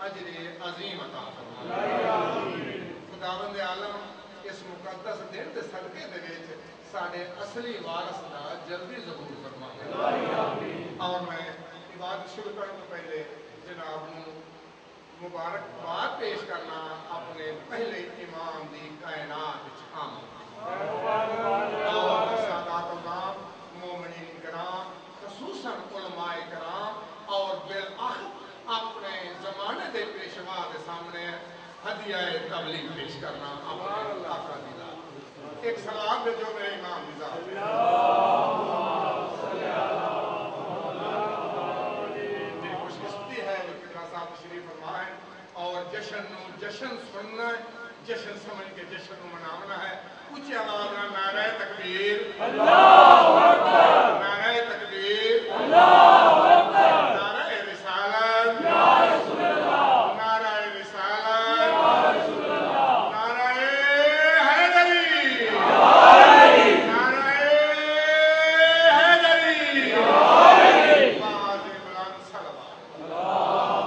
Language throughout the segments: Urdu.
اجر عظیم عطا فرما خداوند عالم اس مقدس دن دے صدقے دے وچ ساڈے اصلی وارث دا جلدی ظہور فرما اور میں عبادت شروع کرنے تو پہلے جناب نو مبارکباد پیش کرنا اپنے پہلے امام دی کائنات وچ اور سادات امام مومنین کرام خصوصاً علماء کرام اور بالآخر اپنے زمانے دے پیشوا کے سامنے ہدیہ تبلیغ پیش کرنا اپنے آقا دی ذات ایک سلام دے جو میرے امام دی ذات میری خوش قسمتی ہے وہ کتنا صاحب تشریف فرمائیں اور جشن سننا جشن سمجھ کے جشن منانا ہے اونچی آواز میں نعرہ تکبیر اللہ اکبر نعرہ تکبیر اللہ اکبر نعرہ رسالت یا رسول اللہ نعرہ رسالت یا رسول اللہ نعرہ حیدری نعرہ حیدری باز بلند صلوات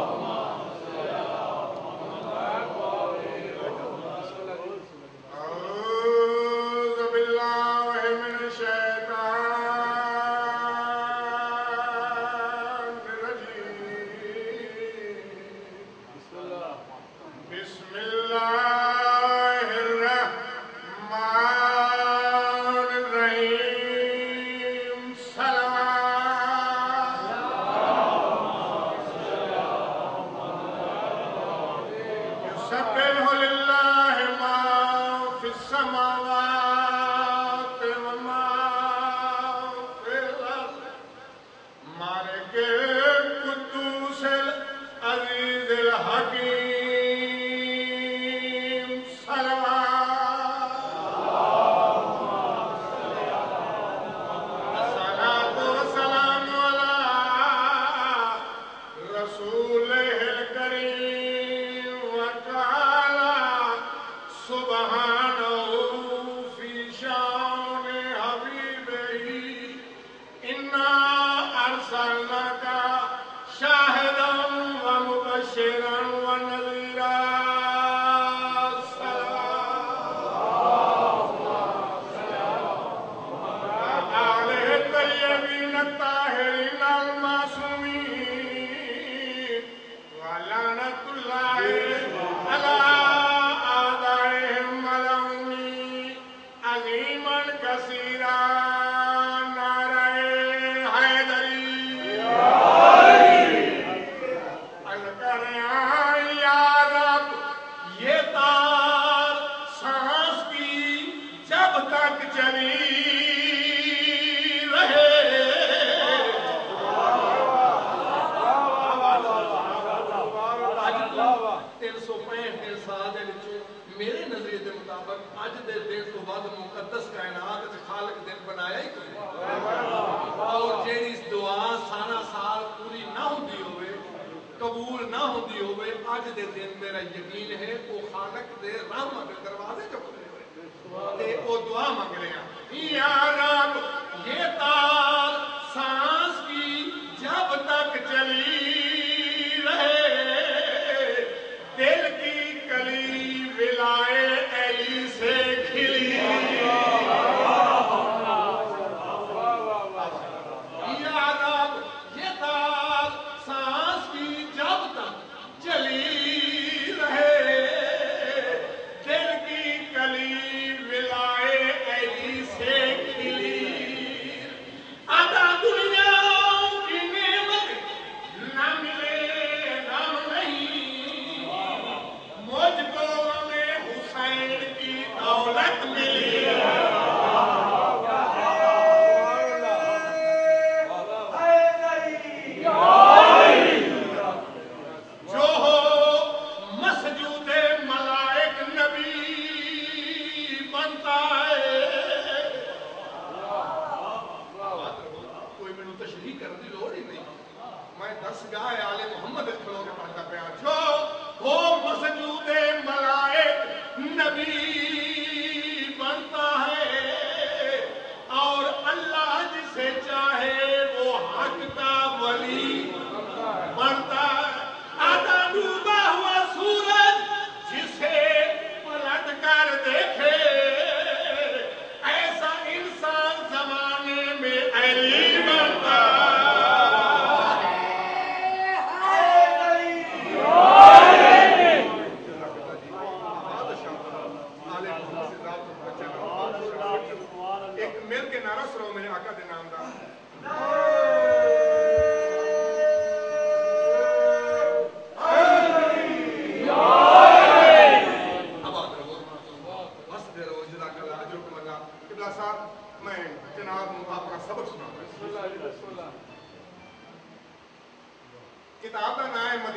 بنتا ہے آدھا ڈوبا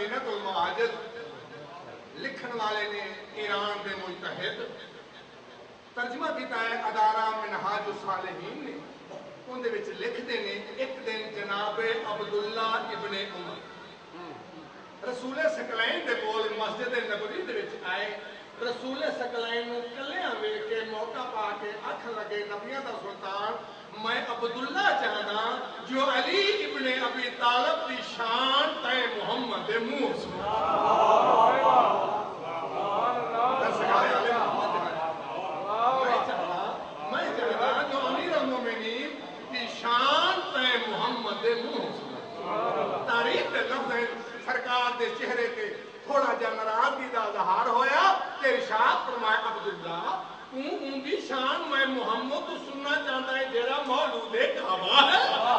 زینت المعاجز لکھن والے نے ایران دے مجتہد ترجمہ کیتا ہے ادارہ منہاج الصالحین نے ان دے وچ لکھتے نے ایک دن جناب عبداللہ ابن عمر رسول ثقلین دے کول مسجد نبوی دے وچ آئے رسول ثقلین نوں کلیاں ویکھ کے موقع پا کے آکھن لگے نبیاں دا سلطان میں عبداللہ چاہنا جو علی ابن ابی طالب دی شان تے محمد دے منہ میں چاہنا جو امیر المومنین دی شان تے محمد دے منہ تاریخ دے لفظ سرکار دے چہرے تے تھوڑا جا ناراضگی دا اظہار ہویا کہ ارشاد فرمایا عبداللہ ان کی شان میں محمد تو سننا چاہتا ہے جیڑا مولود کعبہ ہے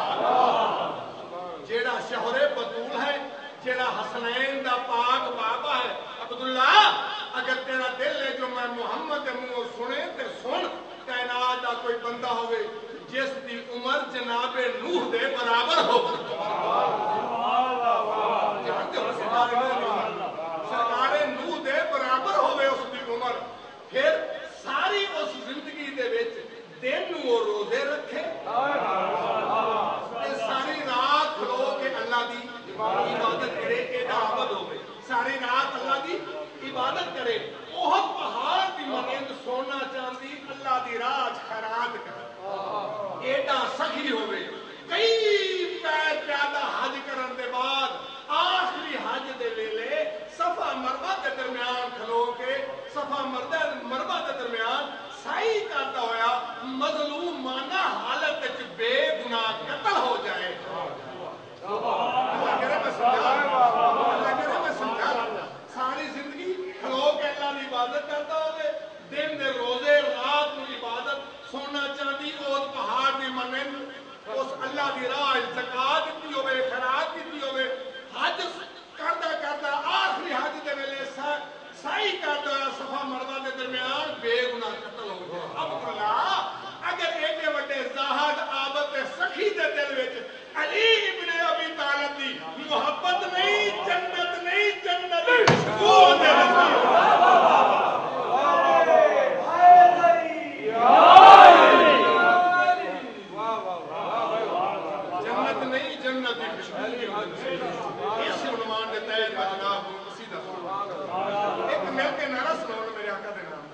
جیڑا شہر بطول ہے جیڑا حسنین دا پاک بابا ہے عبداللہ اگر تیرا دل ہے جو میں محمد منہ سنے تے سن کائنات دا کوئی بندہ ہوئے جس دی عمر جناب نوح دے برابر ہو جانتے ہو سرکار نوح دے برابر ہوئے اس دی عمر پھر ساری اس زندگی دے وچ دن وہ روزے رکھے ساری رات کھلو کے اللہ دی عبادت کرے ایڈا عبد ہوئے ساری رات اللہ دی عبادت کرے بہت پہاڑ دی مانند سونا چاندی اللہ دی راج خیرات کرے ایڈا سخی ہوئے کئی پیر پیادہ حج کرن دے بعد آخری حج دے ویلے صفا مروہ کے درمیان کھلو کے صفا مروہ کے درمیان سائی کرتا ہویا مظلومانہ حالت بے گناہ قتل ہو جائے اللہ کرے میں سمجھا ساری زندگی کھلو کے اللہ کی عبادت کرتا ہوئے دن دے روزے رات میں عبادت سونا چاندی اور پہاڑ دی منن اس اللہ دی راہ زکات دیتی ہوئے خیرات دیتی ہوئے حج کرتا آخری حج دے ویلے سائی کرتا ہوا صفا مروہ دے درمیان بے گناہ قتل ہو گیا عبداللہ اگر ایڈے وڈے زاہد عابد سخی دے دل وچ علی ابن ابی طالب دی محبت نہیں جنت نہیں جنت خوشبو دے جنت نہیں جنت دی خوشبو اس عنوان دے تحت جناب قصیدہ ایک مل کے نعرہ سناؤ میرے آقا دے نام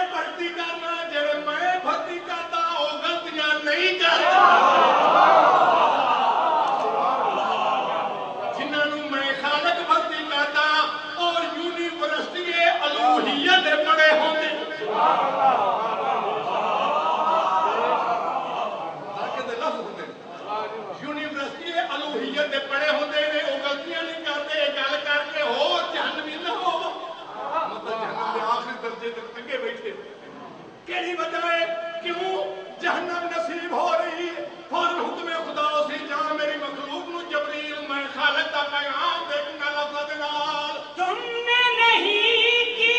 بھرتی کرنا جڑے میں بھرتی کرتا وہ غلطیاں نہیں کرتا جنہوں میں خالق بھرتی کرتا اور یونیورسٹی الوہیت پڑے ہوتے یونیورسٹی الوہیت پڑے ہوتے ہیں وہ غلطیاں نہیں کرتے گل کر کے ہو جہنمی نہ ہو مطلب جہنم میں آخری درجے تک تنگے بیٹھے کیڑی وجہ ہے کیوں جہنم نصیب ہو رہی ہے فوراً حکم خدا اسی جان میری مخلوق نو جبریل میں خالق دا پیغام دیکھنا لفظ دلال تم نے نہیں کی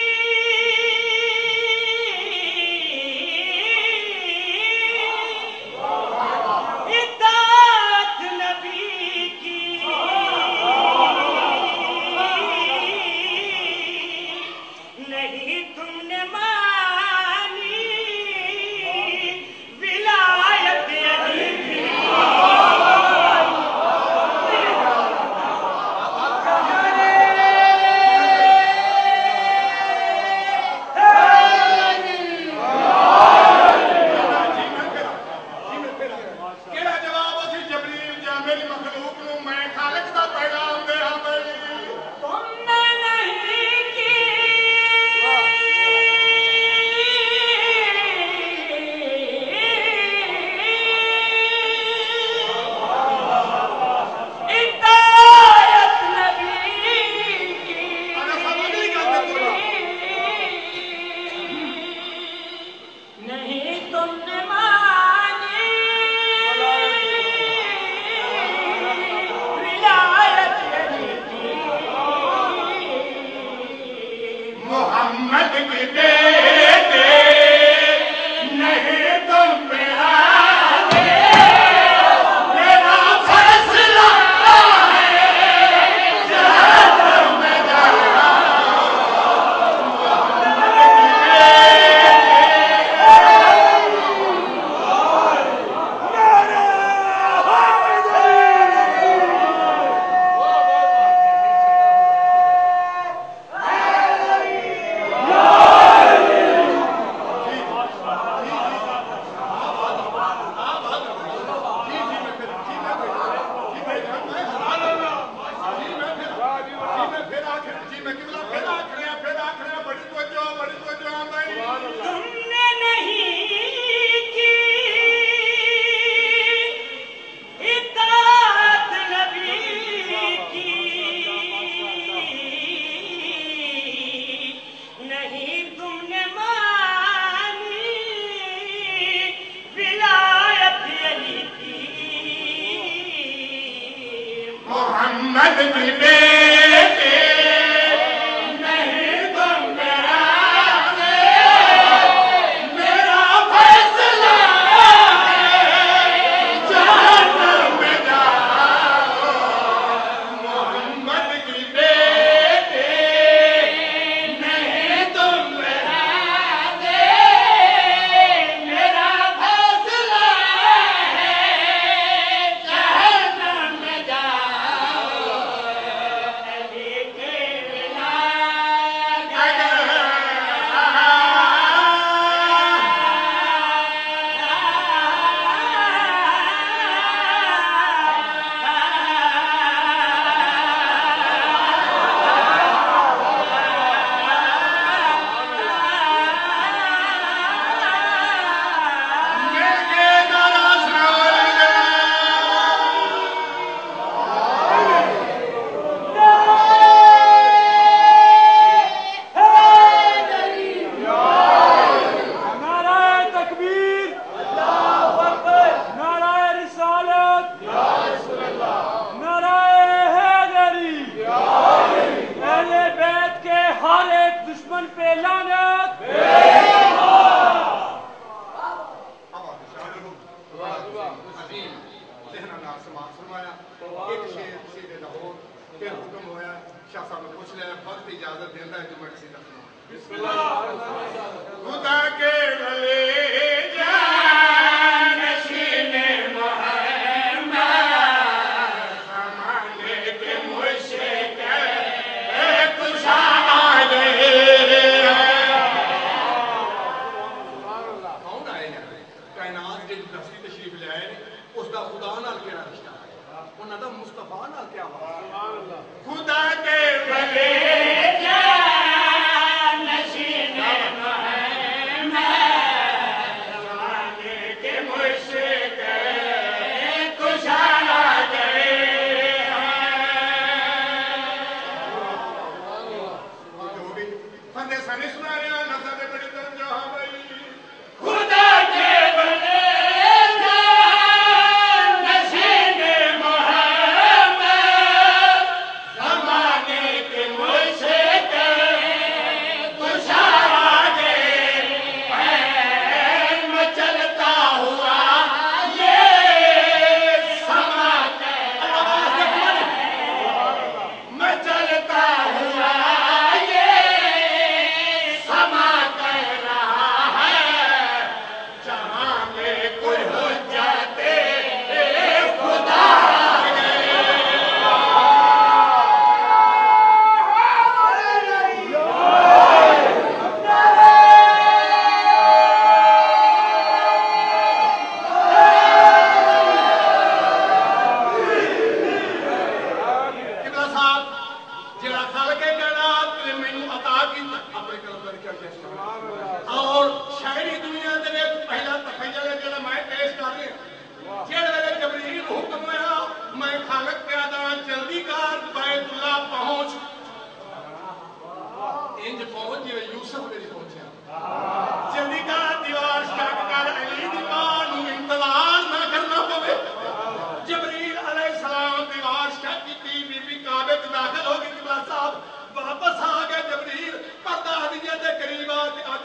اطاعت نبی کی نہیں تم نے مانی ولایت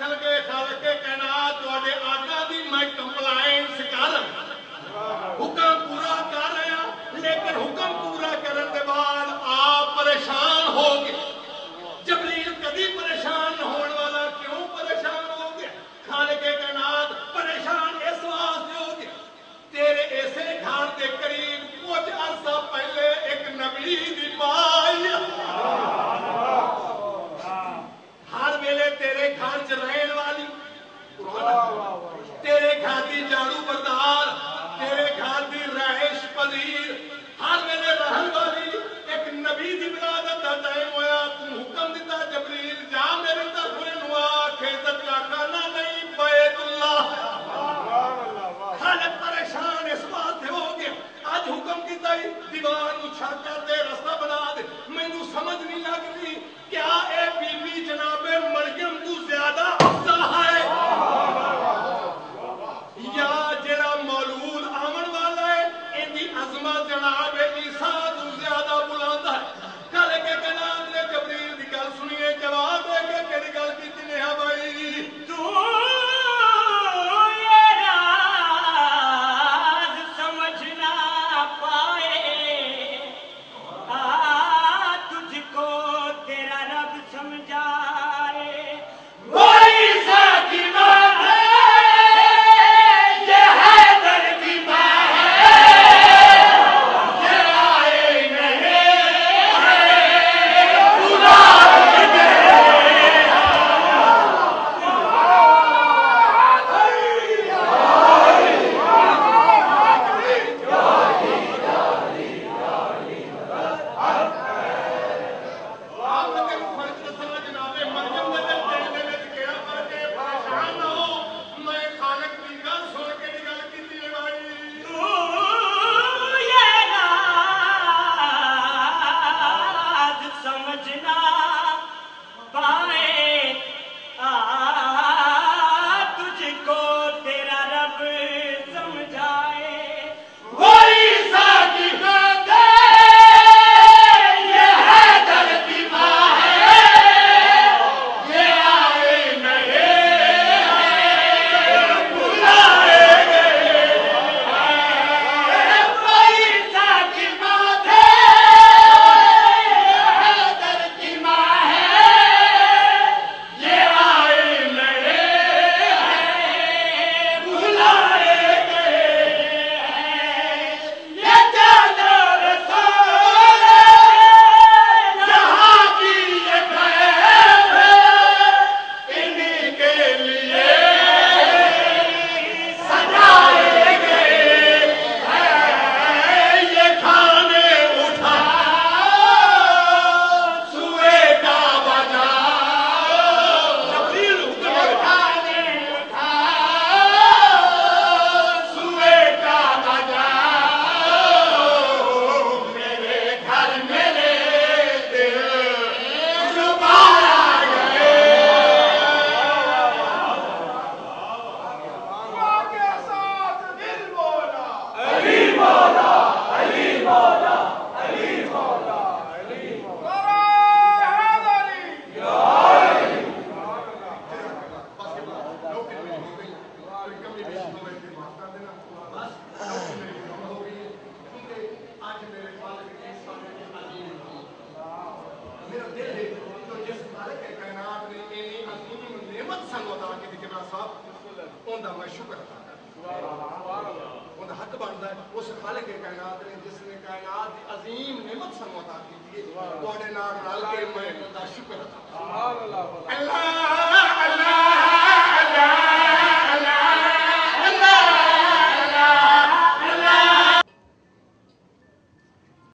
آکھن کے خالق کائنات تواڈے آقا دی میں کمپلائنس کر حکم پورا کر رہا لیکن حکم پورا کرن دے بعد آپ پریشان ہو گئے جبریل کبھی پریشان ہونے والا کیوں پریشان ہو گیا خالق کائنات پریشان اس واسطے ہو گیا تیرے ایسے گھر دے قریب کچھ عرصہ پہلے ایک نبی دی مائی ہر ویلے تیرے گھر چ رہن والی تیرے گھر دی جھاڑو بردار تیرے گھر دی رہائش پذیر ہر ویلے رہن والی ایک نبی دی ولادت دا ٹائم ہویا تو حکم دیتا جبریل جا میرے طرف نو آکھ عزت کا کھانا نہیں بیت اللہ خالق پریشان اس واسطے ہو گیا آج حکم کیتا ہی دیوار نو چھت کر دے رستہ بنا دے مینوں سمجھ نہیں لگ رہی کیا اے بی بی جناب مریم تو زیادہ افضل ہے یا جڑا مولود آمن والا ہے ان دی عظمت جناب عیسیٰ تو زیادہ بلند ہے کل کے کائنات نے جبریل دی گل سنیے جواب دے کے کیڑی گل کیتی نے ہے بھائی تو یہ راز سمجھ نہ پائے تجھ کو تیرا رب سمجھائے وہی ساتھی بات ہے اس خالق کائنات نے جس نے کائنات کی عظیم نعمت سانو عطا کی ہے تواڈے نال رل کے میں دا شکر ادا اللہ